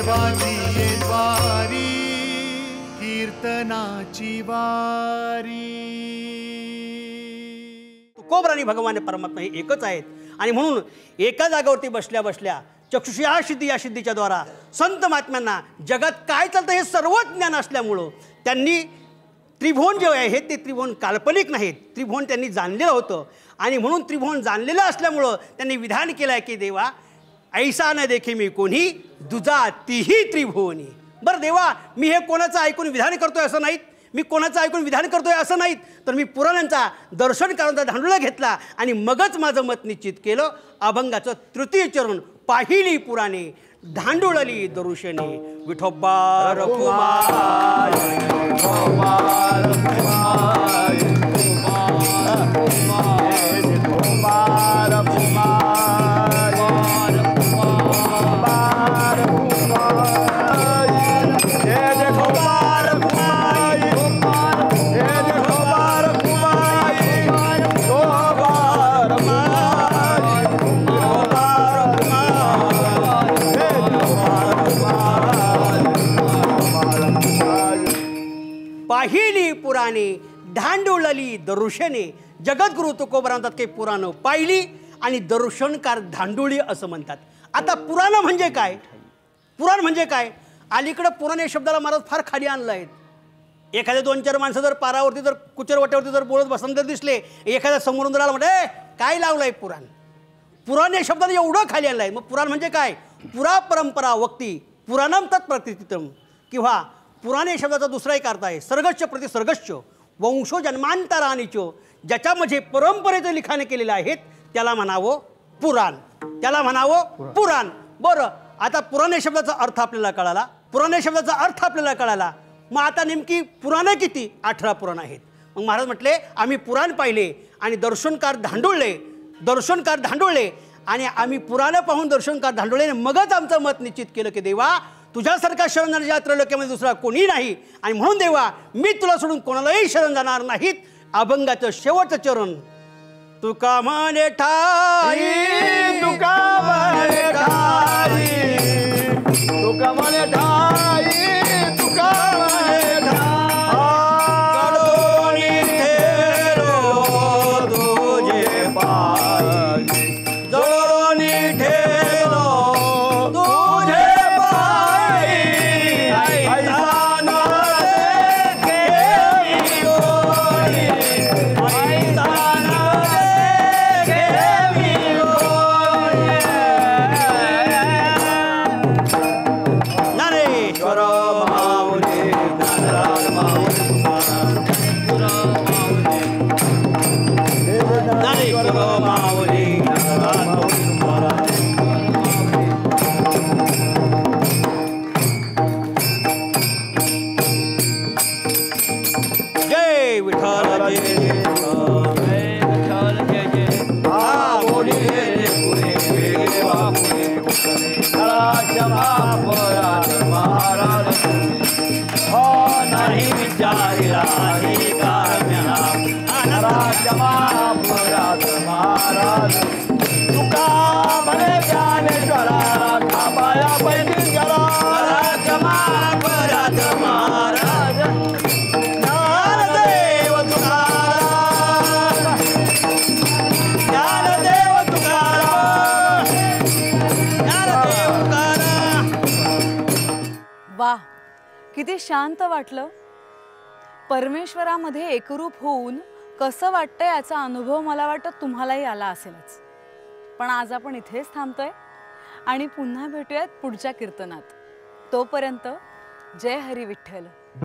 वाजिये वारी कीर्तनाची वारी। तुकोबर आणि भगवान परमात्मा हे एकच आहेत आणि म्हणून एका जागेवरती बसल्या बसल्या चक्षुषी या सिद्धीच्या द्वारा संत महात्म्यांना जगात काय चालतं हे सर्व ज्ञान असल्यामुळं त्यांनी त्रिभुवन जे आहे ते त्रिभुवन काल्पनिक नाहीत, त्रिभुवन त्यांनी जाणलेलं होतं आणि म्हणून त्रिभुवन जाणलेलं असल्यामुळं त्यांनी विधान केलं आहे की देवा ऐसा न देखे मी कोणी दुजा तीही त्रिभुवनी। बरं देवा, मी हे कोणाचं ऐकून विधान करतोय असं नाहीत, मी कोणाचं ऐकून विधान करतोय असं नाहीत, तर मी पुराणांचा दर्शन करायचा धांडुळा घेतला आणि मगच माझं मत निश्चित केलं। अभंगाचं तृतीय चरण पाहिली पुराणे धांडुळली दरुशने विठोबा रघुमाय विठोबा रघुमाय पाहिली पुराणे धांडुळली दरुशने। जगद्गुरु तुकोबर म्हणतात की पुराणं पाहिली आणि दर्शनकार धांडुळी असं म्हणतात। आता पुराण म्हणजे काय? पुराण म्हणजे काय? अलीकडं पुराण या शब्दाला महाराज फार खाली आणलं आहे। एखाद्या 2-4 माणसं जर पारावरती जर कुचरवाट्यावरती जर बोलत बसंत दिसले, एखाद्या समोरून जर आला म्हणजे काय लावलंय पुराण, पुराण या शब्दाला एवढं खाली आणलं आहे। मग पुराण म्हणजे काय? पुरा परंपरा वक्ती पुराणम तत्प्रतिष्ठितम, किंवा पुराण या शब्दाचा दुसरा एक अर्थ आहे सर्गश्च प्रतिसर्गश्च वंशो जन्मांतरानिचो। ज्याच्यामध्ये परंपरेचं लिखाण केलेलं आहे त्याला म्हणावं पुराण, त्याला म्हणावं पुराण। बरं, आता पुराण या शब्दाचा अर्थ आपल्याला कळाला, पुराण या शब्दाचा अर्थ आपल्याला कळाला। मग आता नेमकी पुराणं किती? 18 पुराण आहेत। मग महाराज म्हटले आम्ही पुराण पाहिले आणि दर्शनकार धांडुळले आणि आम्ही पुराणं पाहून दर्शनकार धांडुळले, मगच आमचं मत निश्चित केलं की देवा तुझ्यासारखा शरण जाण्याच्या त्रैलोक्यामध्ये दुसरा कोणी नाही आणि म्हणून देवा मी तुला सोडून कोणालाही शरण जाणार नाहीत। अभंगाचं शेवटचं चरण तुका म्हणे ठाई तुका म्हणे ठाई तुका म्हणे ठाई तुका म्हणे ठाई तुझे पाय जोडोनी ठेलो तुझे पाय ऐसा न देखे मी कोणी ऐसा न देखे मी कोणी ज्ञानेश्वर माऊली ज्ञानराज माऊली ज्ञानेश्वर माऊली ज्ञानराज माऊली जय विठ्ठल जय विठ्ठल जय जय बोली पुणे वेगे बापुणे महाराज हो नाही विचारिला हे महाराज महाराज तुका म्हणे ज्ञानेश्वरा थांबाया पैकी जरा महाराज महाराज ज्ञानदेव तुकाराम ज्ञानदेव तुकाराम ज्ञानदेव तुकाराम। वा, किती शांत वाटलं। परमेश्वरामध्ये एकरूप होऊन कसं वाटतं याचा अनुभव मला वाटतं तुम्हालाही आला असेलच। पण आज आपण इथेच थांबतोय आणि पुन्हा भेटूयात पुढच्या कीर्तनात। तोपर्यंत जय हरी विठ्ठल।